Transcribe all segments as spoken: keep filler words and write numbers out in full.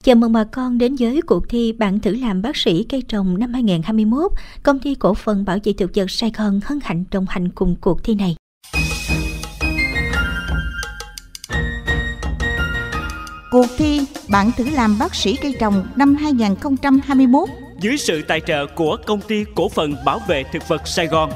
Chào mừng bà con đến với cuộc thi Bạn thử làm bác sĩ cây trồng năm hai không hai mốt. Công ty cổ phần bảo vệ thực vật Sài Gòn hân hạnh đồng hành cùng cuộc thi này. Cuộc thi Bạn thử làm bác sĩ cây trồng năm hai không hai mốt dưới sự tài trợ của Công ty cổ phần bảo vệ thực vật Sài Gòn.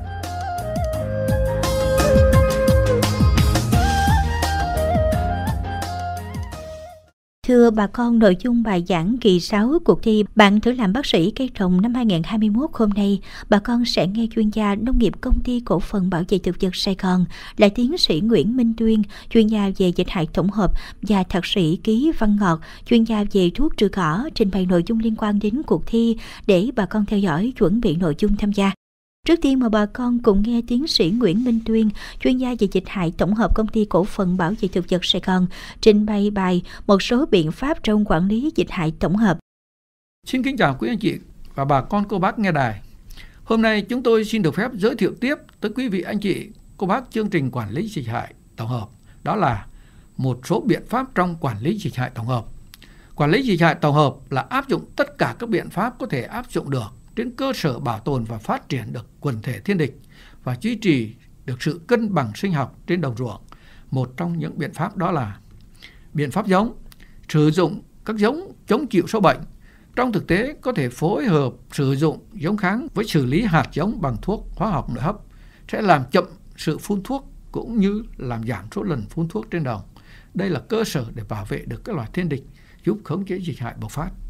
Thưa bà con, nội dung bài giảng kỳ sáu cuộc thi Bạn thử làm bác sĩ cây trồng năm hai không hai mốt hôm nay, bà con sẽ nghe chuyên gia nông nghiệp Công ty cổ phần bảo vệ thực vật Sài Gòn là tiến sĩ Nguyễn Minh Tuyên, chuyên gia về dịch hại tổng hợp, và thạc sĩ Ký Văn Ngọt, chuyên gia về thuốc trừ cỏ, trình bày nội dung liên quan đến cuộc thi để bà con theo dõi chuẩn bị nội dung tham gia. Trước tiên mời bà con cùng nghe tiến sĩ Nguyễn Minh Tuyên, chuyên gia về dịch hại tổng hợp Công ty cổ phần bảo vệ thực vật Sài Gòn, trình bày bài một số biện pháp trong quản lý dịch hại tổng hợp. Xin kính chào quý anh chị và bà con cô bác nghe đài. Hôm nay chúng tôi xin được phép giới thiệu tiếp tới quý vị anh chị cô bác chương trình quản lý dịch hại tổng hợp. Đó là một số biện pháp trong quản lý dịch hại tổng hợp. Quản lý dịch hại tổng hợp là áp dụng tất cả các biện pháp có thể áp dụng được trên cơ sở bảo tồn và phát triển được quần thể thiên địch và duy trì được sự cân bằng sinh học trên đồng ruộng. Một trong những biện pháp đó là biện pháp giống, sử dụng các giống chống chịu sâu bệnh. Trong thực tế có thể phối hợp sử dụng giống kháng với xử lý hạt giống bằng thuốc hóa học nội hấp sẽ làm chậm sự phun thuốc cũng như làm giảm số lần phun thuốc trên đồng. Đây là cơ sở để bảo vệ được các loài thiên địch, giúp khống chế dịch hại bộc phát.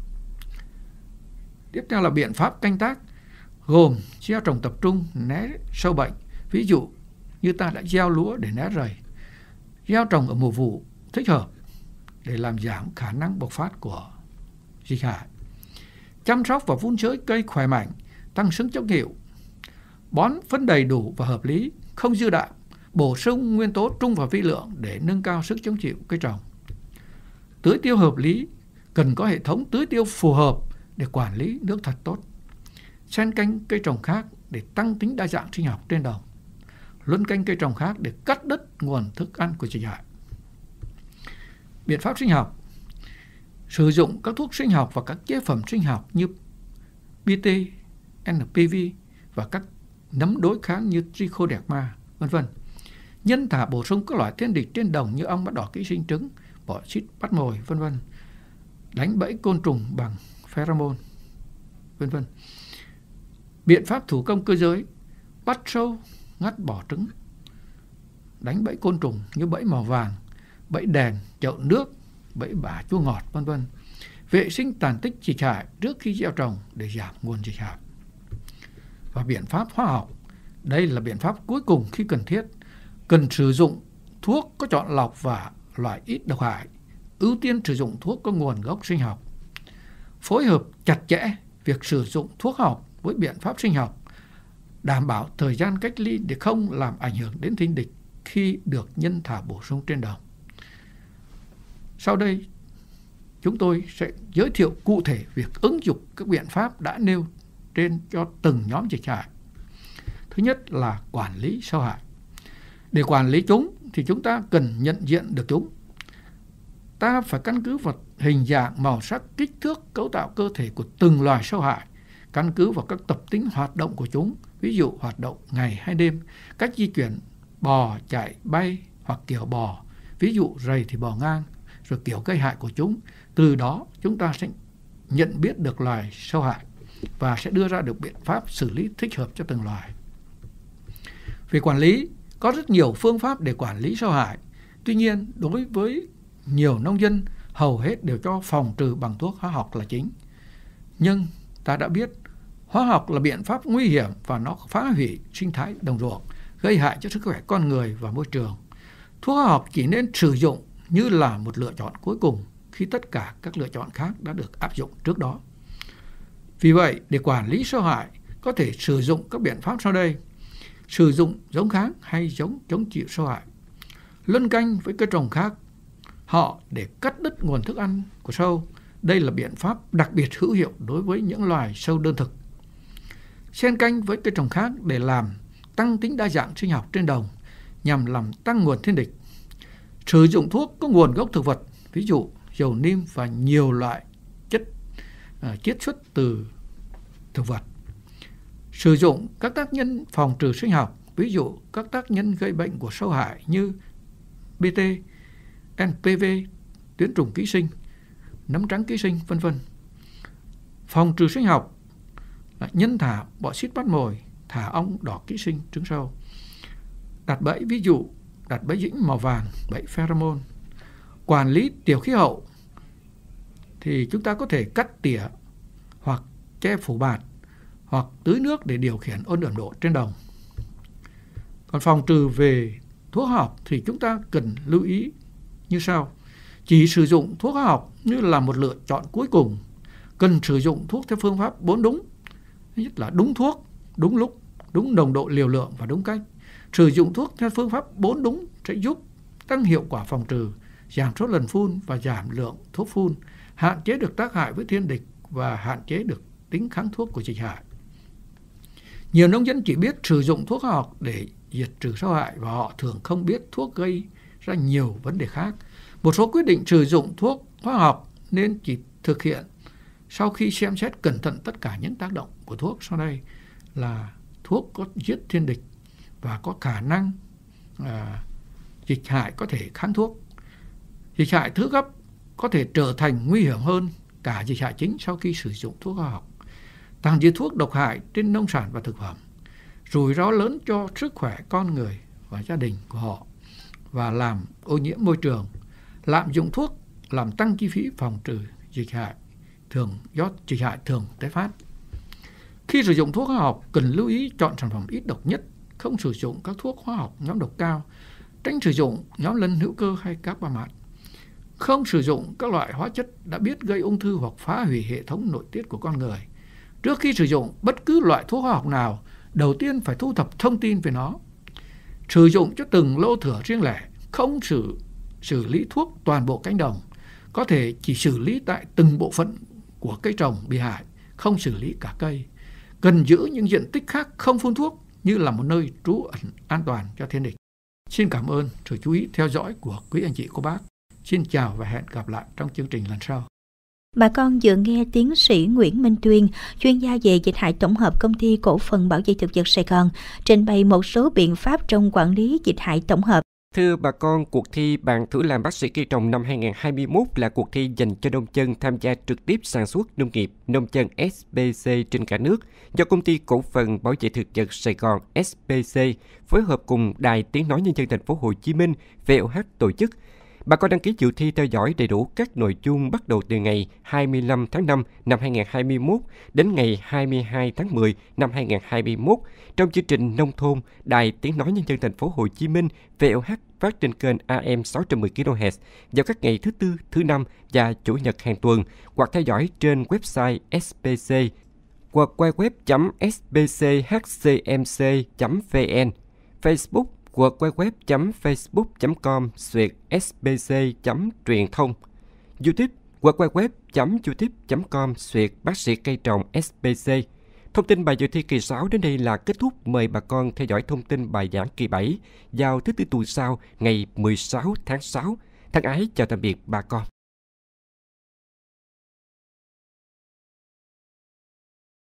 Tiếp theo là biện pháp canh tác, gồm gieo trồng tập trung né sâu bệnh. Ví dụ như ta đã gieo lúa để né rầy, gieo trồng ở mùa vụ thích hợp để làm giảm khả năng bộc phát của dịch hại. Chăm sóc và vun chới cây khỏe mạnh, tăng sức chống chịu. Bón phân đầy đủ và hợp lý, không dư đạm, bổ sung nguyên tố trung và vi lượng để nâng cao sức chống chịu cây trồng. Tưới tiêu hợp lý, cần có hệ thống tưới tiêu phù hợp để quản lý nước thật tốt. Xen canh cây trồng khác để tăng tính đa dạng sinh học trên đồng. Luân canh cây trồng khác để cắt đứt nguồn thức ăn của dịch hại. Biện pháp sinh học, sử dụng các thuốc sinh học và các chế phẩm sinh học như pê tê, en pê vê và các nấm đối kháng như trichoderma, vân vân. Nhân thả bổ sung các loại thiên địch trên đồng như ong bắt đỏ ký sinh trứng, bọ xít bắt mồi, vân vân. Đánh bẫy côn trùng bằng pheromone, vân vân. Biện pháp thủ công cơ giới, bắt sâu, ngắt bỏ trứng, đánh bẫy côn trùng như bẫy màu vàng, bẫy đèn, chậu nước, bẫy bả chua ngọt, vân vân. Vệ sinh tàn tích dịch hại trước khi gieo trồng để giảm nguồn dịch hại. Và biện pháp hóa học, đây là biện pháp cuối cùng khi cần thiết, cần sử dụng thuốc có chọn lọc và loại ít độc hại, ưu tiên sử dụng thuốc có nguồn gốc sinh học. Phối hợp chặt chẽ việc sử dụng thuốc học với biện pháp sinh học, đảm bảo thời gian cách ly để không làm ảnh hưởng đến thiên địch khi được nhân thả bổ sung trên đồng. Sau đây, chúng tôi sẽ giới thiệu cụ thể việc ứng dụng các biện pháp đã nêu trên cho từng nhóm dịch hại. Thứ nhất là quản lý sâu hại. Để quản lý chúng thì chúng ta cần nhận diện được chúng. Ta phải căn cứ vào hình dạng, màu sắc, kích thước, cấu tạo cơ thể của từng loài sâu hại, căn cứ vào các tập tính hoạt động của chúng, ví dụ hoạt động ngày hay đêm, cách di chuyển bò, chạy, bay hoặc kiểu bò, ví dụ rầy thì bò ngang, rồi kiểu gây hại của chúng. Từ đó chúng ta sẽ nhận biết được loài sâu hại và sẽ đưa ra được biện pháp xử lý thích hợp cho từng loài. Về quản lý, có rất nhiều phương pháp để quản lý sâu hại. Tuy nhiên, đối với nhiều nông dân, hầu hết đều cho phòng trừ bằng thuốc hóa học là chính. Nhưng ta đã biết, hóa học là biện pháp nguy hiểm và nó phá hủy sinh thái đồng ruộng, gây hại cho sức khỏe con người và môi trường. Thuốc hóa học chỉ nên sử dụng như là một lựa chọn cuối cùng khi tất cả các lựa chọn khác đã được áp dụng trước đó. Vì vậy, để quản lý sâu hại, có thể sử dụng các biện pháp sau đây. Sử dụng giống kháng hay giống chống chịu sâu hại. Luân canh với cây trồng khác họ để cắt đứt nguồn thức ăn của sâu. Đây là biện pháp đặc biệt hữu hiệu đối với những loài sâu đơn thực. Xen canh với cây trồng khác để làm tăng tính đa dạng sinh học trên đồng nhằm làm tăng nguồn thiên địch. Sử dụng thuốc có nguồn gốc thực vật, ví dụ dầu niêm và nhiều loại chất uh, chiết xuất từ thực vật. Sử dụng các tác nhân phòng trừ sinh học, ví dụ các tác nhân gây bệnh của sâu hại như bê tê, en pê vê, tuyến trùng ký sinh, nấm trắng ký sinh, vân vân. Phòng trừ sinh học là nhân thả bọ xít bắt mồi, thả ong đỏ ký sinh, trứng sâu. Đặt bẫy, ví dụ đặt bẫy dĩnh màu vàng, bẫy pheromone. Quản lý tiểu khí hậu thì chúng ta có thể cắt tỉa hoặc che phủ bạt hoặc tưới nước để điều khiển ôn ẩm độ trên đồng. Còn phòng trừ về thuốc học thì chúng ta cần lưu ý như sau. Chỉ sử dụng thuốc học như là một lựa chọn cuối cùng. Cần sử dụng thuốc theo phương pháp bốn đúng. Thứ nhất là đúng thuốc, đúng lúc, đúng nồng độ liều lượng và đúng cách. Sử dụng thuốc theo phương pháp bốn đúng sẽ giúp tăng hiệu quả phòng trừ, giảm số lần phun và giảm lượng thuốc phun, hạn chế được tác hại với thiên địch và hạn chế được tính kháng thuốc của dịch hại. Nhiều nông dân chỉ biết sử dụng thuốc hóa học để diệt trừ sâu hại và họ thường không biết thuốc gây ra nhiều vấn đề khác. Một số quyết định sử dụng thuốc hóa học nên chỉ thực hiện sau khi xem xét cẩn thận tất cả những tác động của thuốc sau đây là thuốc có giết thiên địch và có khả năng à, dịch hại có thể kháng thuốc. Dịch hại thứ cấp có thể trở thành nguy hiểm hơn cả dịch hại chính sau khi sử dụng thuốc hóa học. Tàng trữ thuốc độc hại trên nông sản và thực phẩm, rủi ro lớn cho sức khỏe con người và gia đình của họ và làm ô nhiễm môi trường. Lạm dụng thuốc làm tăng chi phí phòng trừ dịch hại thường do dịch hại thường tái phát. Khi sử dụng thuốc hóa học cần lưu ý chọn sản phẩm ít độc nhất, không sử dụng các thuốc hóa học nhóm độc cao, tránh sử dụng nhóm lân hữu cơ hay carbamate. Không sử dụng các loại hóa chất đã biết gây ung thư hoặc phá hủy hệ thống nội tiết của con người. Trước khi sử dụng bất cứ loại thuốc hóa học nào, đầu tiên phải thu thập thông tin về nó. Sử dụng cho từng lô thửa riêng lẻ, không xử, xử lý thuốc toàn bộ cánh đồng. Có thể chỉ xử lý tại từng bộ phận của cây trồng bị hại, không xử lý cả cây. Cần giữ những diện tích khác không phun thuốc như là một nơi trú ẩn an toàn cho thiên địch. Xin cảm ơn sự chú ý theo dõi của quý anh chị cô bác. Xin chào và hẹn gặp lại trong chương trình lần sau. Bà con vừa nghe tiến sĩ Nguyễn Minh Tuyên, chuyên gia về dịch hại tổng hợp Công ty Cổ phần Bảo vệ thực vật Sài Gòn, trình bày một số biện pháp trong quản lý dịch hại tổng hợp. Thưa bà con, cuộc thi Bạn thử làm bác sĩ cây trồng năm hai không hai mốt là cuộc thi dành cho nông dân tham gia trực tiếp sản xuất nông nghiệp, nông dân ét bê xê trên cả nước do Công ty Cổ phần Bảo vệ thực vật Sài Gòn ét bê xê phối hợp cùng Đài Tiếng nói Nhân dân Thành phố Hồ Chí Minh vê o hát tổ chức. Bà con đăng ký dự thi theo dõi đầy đủ các nội dung bắt đầu từ ngày hai mươi lăm tháng năm năm hai không hai mốt đến ngày hai mươi hai tháng mười năm hai không hai mốt trong chương trình Nông thôn Đài Tiếng nói Nhân dân Thành phố Hồ Chí Minh vê o hát phát trên kênh a em sáu trăm mười ki lô héc vào các ngày thứ Tư, thứ Năm và Chủ nhật hàng tuần, hoặc theo dõi trên website ét bê xê hoặc www chấm ét bê xê hát xê em xê chấm vê en, Facebook hoặc www chấm facebook chấm com xuyệt ét bê xê chấm truyền thông, YouTube hoặc www chấm youtube chấm com xuyệt bác sĩ cây trồng ét bê xê. Thông tin bài dự thi kỳ sáu đến đây là kết thúc. Mời bà con theo dõi thông tin bài giảng kỳ bảy vào thứ Tư tuần sau ngày mười sáu tháng sáu. Thân ái chào tạm biệt bà con.